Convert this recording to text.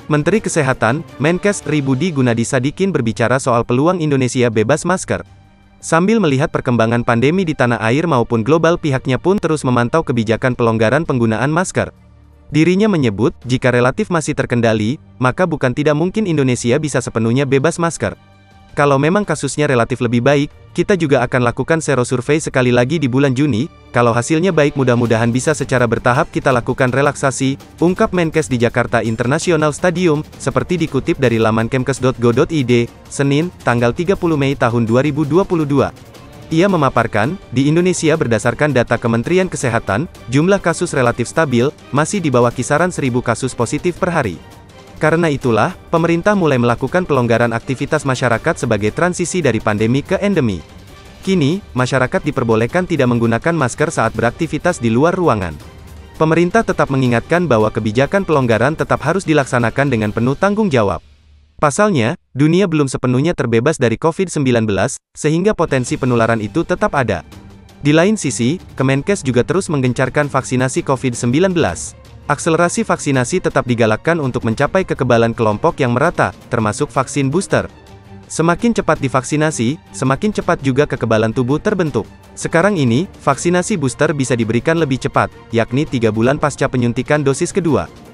Menteri Kesehatan, Menkes RI Budi Gunadi Sadikin berbicara soal peluang Indonesia bebas masker. Sambil melihat perkembangan pandemi di tanah air maupun global, pihaknya pun terus memantau kebijakan pelonggaran penggunaan masker. Dirinya menyebut, jika relatif masih terkendali, maka bukan tidak mungkin Indonesia bisa sepenuhnya bebas masker. Kalau memang kasusnya relatif lebih baik, kita juga akan lakukan serosurvei sekali lagi di bulan Juni. Kalau hasilnya baik, mudah-mudahan bisa secara bertahap kita lakukan relaksasi, ungkap Menkes di Jakarta International Stadium, seperti dikutip dari laman kemkes.go.id, Senin, tanggal 30 Mei tahun 2022. Ia memaparkan, di Indonesia berdasarkan data Kementerian Kesehatan, jumlah kasus relatif stabil, masih di bawah kisaran 1.000 kasus positif per hari. Karena itulah, pemerintah mulai melakukan pelonggaran aktivitas masyarakat sebagai transisi dari pandemi ke endemi. Kini, masyarakat diperbolehkan tidak menggunakan masker saat beraktivitas di luar ruangan. Pemerintah tetap mengingatkan bahwa kebijakan pelonggaran tetap harus dilaksanakan dengan penuh tanggung jawab. Pasalnya, dunia belum sepenuhnya terbebas dari COVID-19, sehingga potensi penularan itu tetap ada. Di lain sisi, Kemenkes juga terus menggencarkan vaksinasi COVID-19. Akselerasi vaksinasi tetap digalakkan untuk mencapai kekebalan kelompok yang merata, termasuk vaksin booster. Semakin cepat divaksinasi, semakin cepat juga kekebalan tubuh terbentuk. Sekarang ini, vaksinasi booster bisa diberikan lebih cepat, yakni 3 bulan pasca penyuntikan dosis kedua.